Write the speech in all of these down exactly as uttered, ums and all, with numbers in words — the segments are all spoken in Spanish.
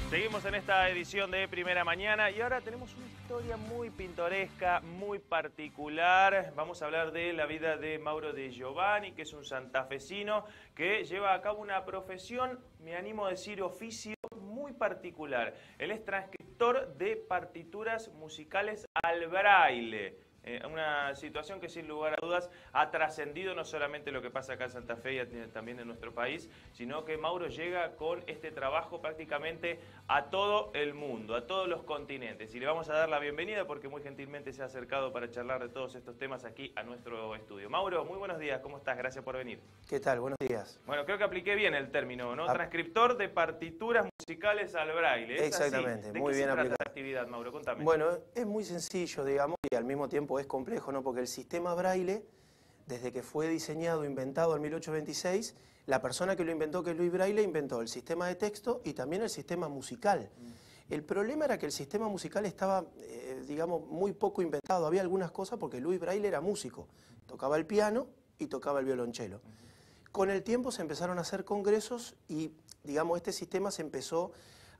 Seguimos en esta edición de Primera Mañana y ahora tenemos una historia muy pintoresca, muy particular. Vamos a hablar de la vida de Mauro De Giovanni, que es un santafesino que lleva a cabo una profesión, me animo a decir oficio, muy particular. Él es transcriptor de partituras musicales al braille. Eh, una situación que sin lugar a dudas ha trascendido no solamente lo que pasa acá en Santa Fe y también en nuestro país, sino que Mauro llega con este trabajo prácticamente a todo el mundo, a todos los continentes. Y le vamos a dar la bienvenida porque muy gentilmente se ha acercado para charlar de todos estos temas aquí a nuestro estudio. Mauro, muy buenos días, ¿cómo estás? Gracias por venir. ¿Qué tal? Buenos días. Bueno, creo que apliqué bien el término, ¿no? Ah. Transcriptor de partituras musicales al braille. ¿Es Exactamente, así? ¿De muy qué bien se trata aplicado. la actividad, Mauro? Contame. Bueno, es muy sencillo, digamos, y al mismo tiempo es complejo, ¿no? Porque el sistema braille, desde que fue diseñado, inventado en mil ochocientos veintiséis, la persona que lo inventó, que es Louis Braille, inventó el sistema de texto y también el sistema musical. Mm. El problema era que el sistema musical estaba, eh, digamos, muy poco inventado. Había algunas cosas porque Louis Braille era músico, tocaba el piano y tocaba el violonchelo. Uh-huh. Con el tiempo se empezaron a hacer congresos y, digamos, este sistema se empezó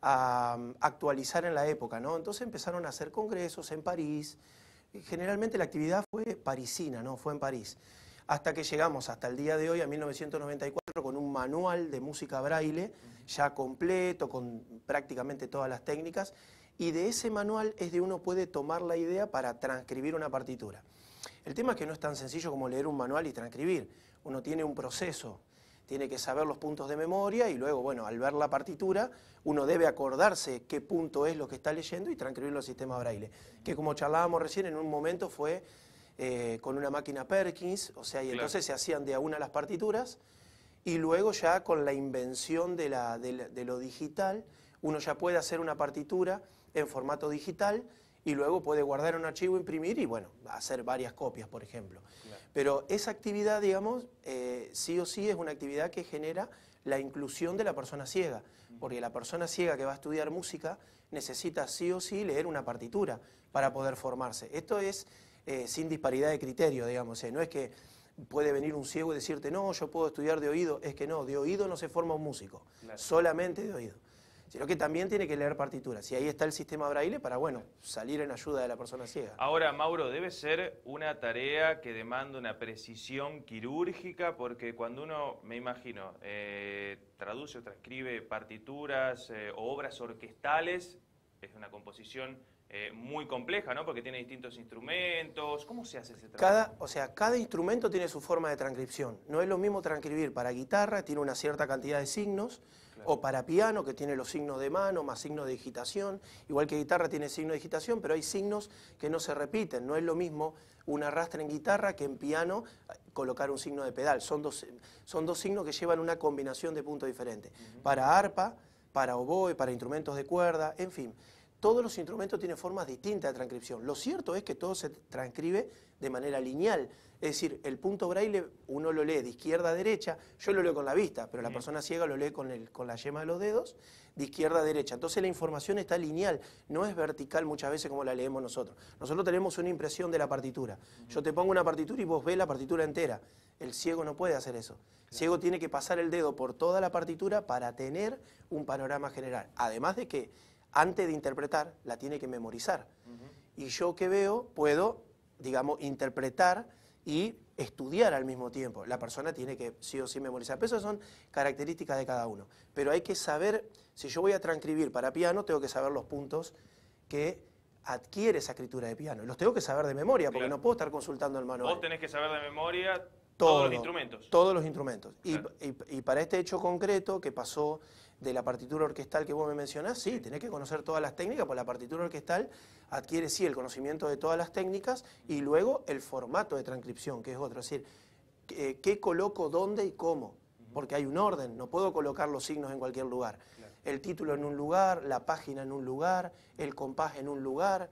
a actualizar en la época, ¿no? Entonces empezaron a hacer congresos en París. Generalmente la actividad fue parisina, ¿no? Fue en París. Hasta que llegamos hasta el día de hoy, a mil novecientos noventa y cuatro, con un manual de música braille ya completo, con prácticamente todas las técnicas, y de ese manual es de uno puede tomar la idea para transcribir una partitura. El tema es que no es tan sencillo como leer un manual y transcribir. Uno tiene un proceso. Tiene que saber los puntos de memoria y luego, bueno, al ver la partitura, uno debe acordarse qué punto es lo que está leyendo y transcribirlo al sistema braille. Que como charlábamos recién, en un momento fue eh, con una máquina Perkins, o sea, y Claro. entonces se hacían de a una las partituras y luego ya con la invención de, la, de, la, de lo digital, uno ya puede hacer una partitura en formato digital y luego puede guardar un archivo, imprimir y, bueno, hacer varias copias, por ejemplo. Claro. Pero esa actividad, digamos, eh, sí o sí es una actividad que genera la inclusión de la persona ciega, porque la persona ciega que va a estudiar música necesita sí o sí leer una partitura para poder formarse. Esto es eh, sin disparidad de criterio, digamos, eh, no es que puede venir un ciego y decirte, no, yo puedo estudiar de oído, es que no, de oído no se forma un músico, claro. Solamente de oído. Sino que también tiene que leer partituras. Y ahí está el sistema braille para, bueno, salir en ayuda de la persona ciega. Ahora, Mauro, debe ser una tarea que demanda una precisión quirúrgica, porque cuando uno, me imagino, eh, traduce o transcribe partituras eh, o obras orquestales, es una composición eh, muy compleja, ¿no? Porque tiene distintos instrumentos. ¿Cómo se hace ese trabajo? Cada, o sea, cada instrumento tiene su forma de transcripción. No es lo mismo transcribir para guitarra, tiene una cierta cantidad de signos, o para piano, que tiene los signos de mano, más signos de digitación. Igual que guitarra tiene signos de digitación, pero hay signos que no se repiten. No es lo mismo un arrastre en guitarra que en piano colocar un signo de pedal. Son dos, son dos signos que llevan una combinación de puntos diferentes. Uh-huh. Para arpa, para oboe, para instrumentos de cuerda, en fin. Todos los instrumentos tienen formas distintas de transcripción. Lo cierto es que todo se transcribe de manera lineal. Es decir, el punto braille uno lo lee de izquierda a derecha, yo lo leo con la vista, pero la persona ciega lo lee con, el, con la yema de los dedos, de izquierda a derecha. Entonces la información está lineal, no es vertical muchas veces como la leemos nosotros. Nosotros tenemos una impresión de la partitura. Yo te pongo una partitura y vos ves la partitura entera. El ciego no puede hacer eso. El ciego tiene que pasar el dedo por toda la partitura para tener un panorama general. Además de que antes de interpretar, la tiene que memorizar. Uh-huh. Y yo que veo, puedo, digamos, interpretar y estudiar al mismo tiempo. La persona tiene que sí o sí memorizar. Pero esas son características de cada uno. Pero hay que saber, si yo voy a transcribir para piano, tengo que saber los puntos que adquiere esa escritura de piano. Los tengo que saber de memoria, porque claro. No puedo estar consultando el manual. Vos tenés que saber de memoria Todo, todos los instrumentos. Todos los instrumentos. Claro. Y, y, y para este hecho concreto que pasó de la partitura orquestal que vos me mencionás, sí, tenés que conocer todas las técnicas, porque la partitura orquestal adquiere sí el conocimiento de todas las técnicas y luego el formato de transcripción, que es otro. Es decir, qué, qué coloco, dónde y cómo, porque hay un orden, no puedo colocar los signos en cualquier lugar. Claro. El título en un lugar, la página en un lugar, el compás en un lugar,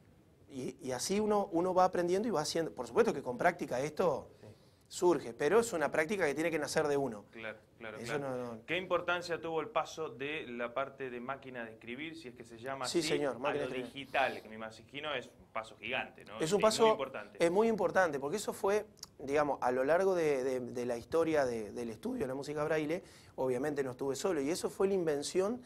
y, y así uno, uno va aprendiendo y va haciendo. Por supuesto que con práctica esto surge, pero es una práctica que tiene que nacer de uno. Claro, claro, Eso claro. No, no... ¿Qué importancia tuvo el paso de la parte de máquina de escribir, si es que se llama sí, así, señor, a lo de digital? Que me imagino es un paso gigante, ¿no? Es un sí, paso muy importante. Es muy importante, porque eso fue, digamos, a lo largo de, de, de la historia de, del estudio de la música braille, obviamente no estuve solo, y eso fue la invención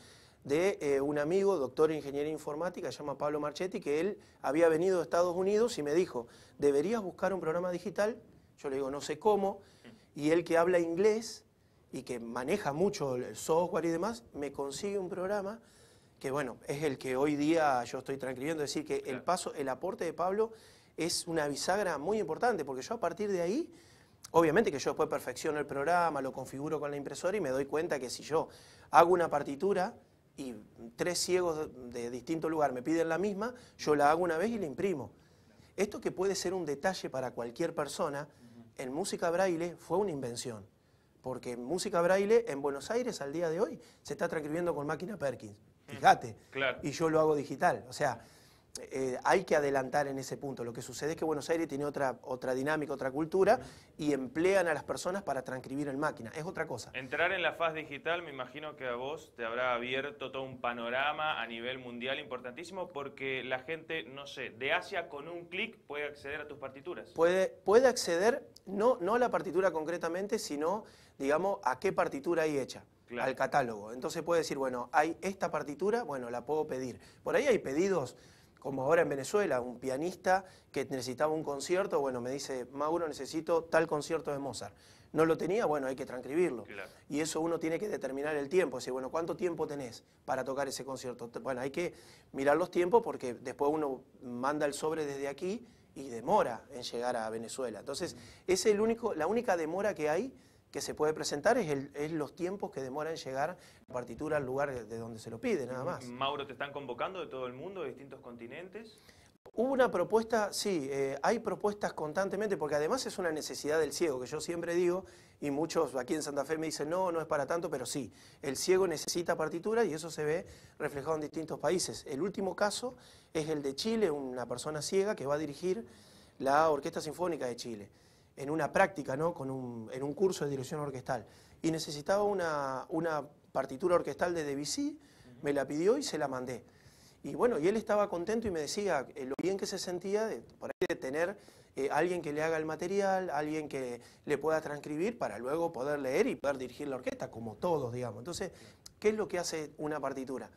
de eh, un amigo, doctor en ingeniería informática, se llama Pablo Marchetti, que él había venido de Estados Unidos y me dijo, deberías buscar un programa digital. Yo le digo, no sé cómo, y él que habla inglés y que maneja mucho el software y demás, me consigue un programa que, bueno, es el que hoy día yo estoy transcribiendo. Es decir, que claro, el paso, el aporte de Pablo es una bisagra muy importante, porque yo a partir de ahí, obviamente que yo después perfecciono el programa, lo configuro con la impresora y me doy cuenta que si yo hago una partitura y tres ciegos de, de distinto lugar me piden la misma, yo la hago una vez y la imprimo. Esto que puede ser un detalle para cualquier persona, en música braille fue una invención. Porque en música braille en Buenos Aires al día de hoy se está transcribiendo con máquina Perkins. Fíjate. Claro. Y yo lo hago digital. O sea, eh, hay que adelantar en ese punto. Lo que sucede es que Buenos Aires tiene otra, otra dinámica, otra cultura, y emplean a las personas para transcribir en máquina. Es otra cosa. Entrar en la faz digital, me imagino que a vos te habrá abierto todo un panorama a nivel mundial importantísimo, porque la gente, no sé, de Asia con un clic puede acceder a tus partituras. Puede, puede acceder, no, no a la partitura concretamente, sino, digamos, a qué partitura hay hecha. Claro. Al catálogo. Entonces puede decir, bueno, hay esta partitura, bueno, la puedo pedir. Por ahí hay pedidos, como ahora en Venezuela, un pianista que necesitaba un concierto, bueno, me dice, Mauro, necesito tal concierto de Mozart. No lo tenía, bueno, hay que transcribirlo. Claro. Y eso uno tiene que determinar el tiempo, decir, bueno, ¿cuánto tiempo tenés para tocar ese concierto? Bueno, hay que mirar los tiempos porque después uno manda el sobre desde aquí y demora en llegar a Venezuela. Entonces, es el único, la única demora que hay que se puede presentar es, el, es los tiempos que demora en llegar la partitura al lugar de donde se lo pide, nada más. Mauro, ¿te están convocando de todo el mundo, de distintos continentes? Hubo una propuesta, sí, eh, hay propuestas constantemente, porque además es una necesidad del ciego, que yo siempre digo, y muchos aquí en Santa Fe me dicen, no, no es para tanto, pero sí, el ciego necesita partitura y eso se ve reflejado en distintos países. El último caso es el de Chile, una persona ciega que va a dirigir la Orquesta Sinfónica de Chile, en una práctica, ¿no? Con un, en un curso de dirección orquestal. Y necesitaba una, una partitura orquestal de Debussy, uh-huh. Me la pidió y se la mandé. Y bueno, y él estaba contento y me decía eh, lo bien que se sentía de, por ahí de tener eh, alguien que le haga el material, alguien que le pueda transcribir para luego poder leer y poder dirigir la orquesta, como todos, digamos. Entonces, ¿qué es lo que hace una partitura?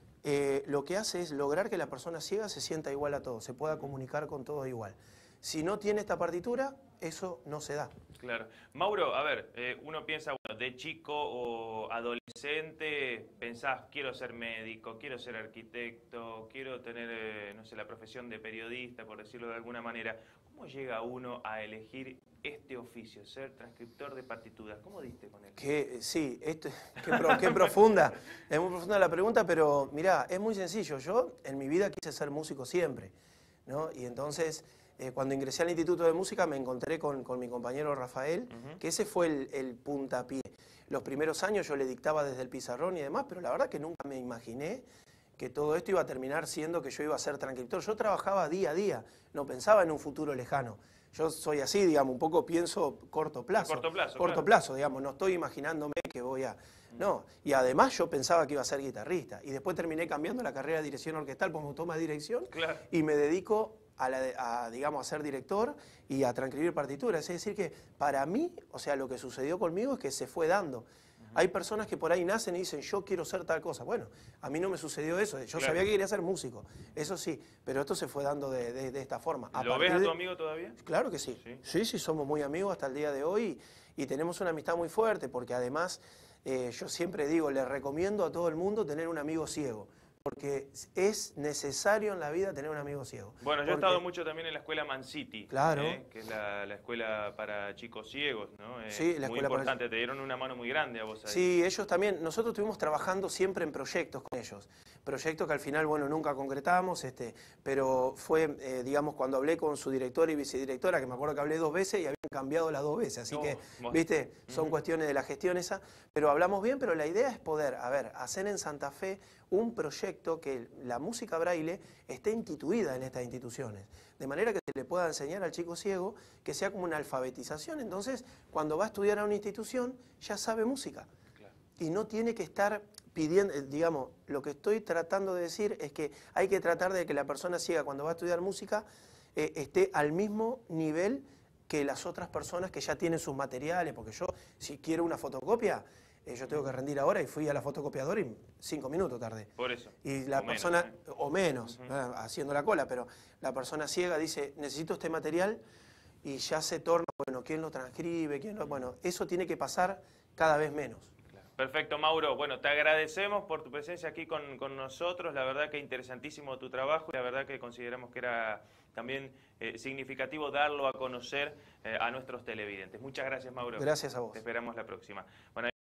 Eh, lo que hace es lograr que la persona ciega se sienta igual a todos, se pueda comunicar con todo igual. Si no tiene esta partitura, eso no se da. Claro. Mauro, a ver, eh, uno piensa, bueno, de chico o adolescente, pensás, quiero ser médico, quiero ser arquitecto, quiero tener, eh, no sé, la profesión de periodista, por decirlo de alguna manera. ¿Cómo llega uno a elegir este oficio, ser transcriptor de partituras? ¿Cómo diste con él? Que, sí, esto, qué, pro, qué profunda, es muy profunda la pregunta, pero mirá, es muy sencillo. Yo en mi vida quise ser músico siempre, ¿no? Y entonces... Eh, cuando ingresé al Instituto de Música me encontré con, con mi compañero Rafael, uh-huh. que ese fue el, el puntapié. Los primeros años yo le dictaba desde el pizarrón y demás, pero la verdad que nunca me imaginé que todo esto iba a terminar siendo que yo iba a ser transcriptor. Yo trabajaba día a día, no pensaba en un futuro lejano. Yo soy así, digamos, un poco pienso corto plazo. Corto plazo, Corto claro. plazo, digamos, no estoy imaginándome que voy a... No, y además yo pensaba que iba a ser guitarrista. Y después terminé cambiando la carrera de dirección orquestal, porque me gustó más dirección, claro. Y me dedico... A, la, a, digamos, a ser director y a transcribir partituras. Es decir que para mí, o sea, lo que sucedió conmigo es que se fue dando. Uh-huh. Hay personas que por ahí nacen y dicen, yo quiero ser tal cosa. Bueno, a mí no me sucedió eso. Yo claro. sabía que quería ser músico, eso sí, pero esto se fue dando de, de, de esta forma. A ¿Lo ves a tu de... amigo todavía? Claro que sí. sí. Sí, sí, somos muy amigos hasta el día de hoy y, y tenemos una amistad muy fuerte porque además, eh, yo siempre digo, le recomiendo a todo el mundo tener un amigo ciego. Porque es necesario en la vida tener un amigo ciego. Bueno, yo porque... he estado mucho también en la escuela Man City, claro. ¿eh? Que es la, la escuela para chicos ciegos, ¿no? Eh, sí, la muy escuela importante, para... te dieron una mano muy grande a vos ahí. Sí, ellos también, nosotros estuvimos trabajando siempre en proyectos con ellos, proyectos que al final, bueno, nunca concretamos, este, pero fue, eh, digamos, cuando hablé con su directora y vicedirectora, que me acuerdo que hablé dos veces y habían cambiado las dos veces, así no, que, vos... viste, son uh-huh. cuestiones de la gestión esa, pero hablamos bien, pero la idea es poder, a ver, hacer en Santa Fe un proyecto que la música braille esté instituida en estas instituciones, de manera que se le pueda enseñar al chico ciego que sea como una alfabetización. Entonces, cuando va a estudiar a una institución, ya sabe música. Claro. Y no tiene que estar pidiendo, digamos, lo que estoy tratando de decir es que hay que tratar de que la persona ciega cuando va a estudiar música eh, esté al mismo nivel que las otras personas que ya tienen sus materiales, porque yo, si quiero una fotocopia, eh, yo tengo que rendir ahora y fui a la fotocopiadora y cinco minutos tardé. Por eso. Y la o persona, menos, ¿eh? o menos, Uh-huh. ¿verdad? Haciendo la cola, pero la persona ciega dice, necesito este material y ya se torna, bueno, ¿quién lo transcribe? ¿Quién lo... Bueno, eso tiene que pasar cada vez menos. Perfecto, Mauro. Bueno, te agradecemos por tu presencia aquí con, con nosotros. La verdad que interesantísimo tu trabajo y la verdad que consideramos que era también eh, significativo darlo a conocer eh, a nuestros televidentes. Muchas gracias, Mauro. Gracias a vos. Te esperamos la próxima. Bueno,